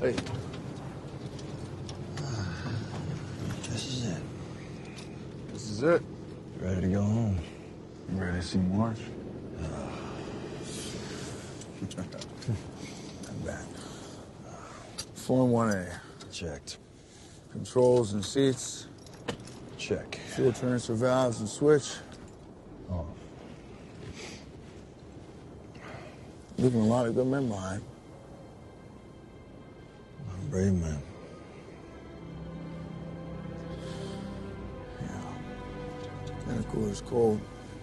Hey. This is it. This is it? Ready to go home? You ready to see March? I'm back. Form 1A. Checked. Controls and seats. Check. Fuel transfer valves and switch. Oh. Leaving a lot of good men behind. I'm a brave man. Yeah. And the cooler's cold.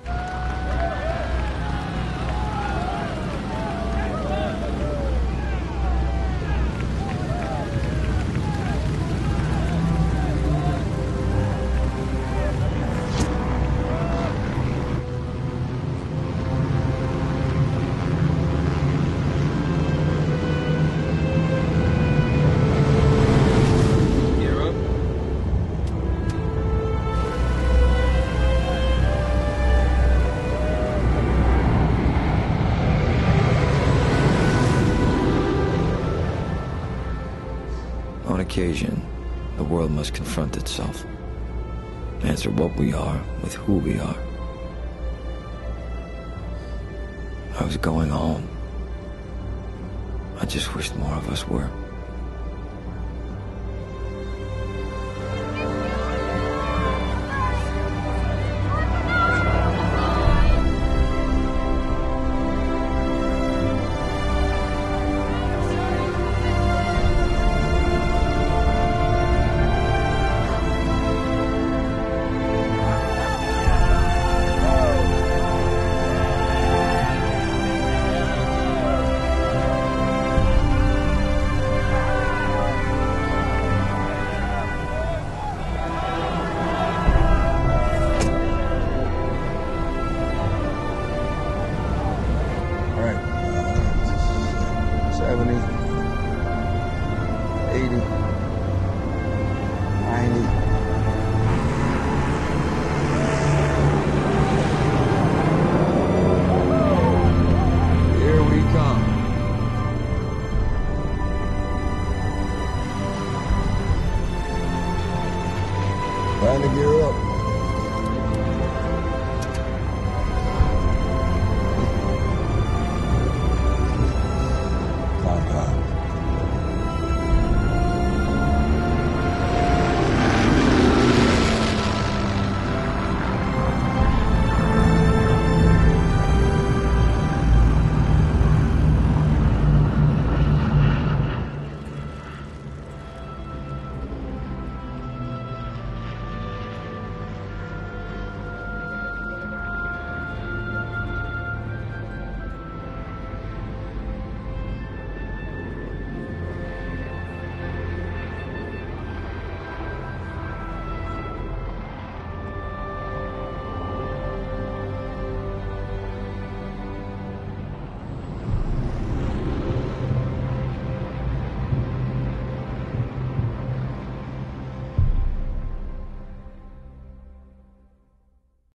On occasion, the world must confront itself. Answer what we are with who we are. I was going home. I just wished more of us were.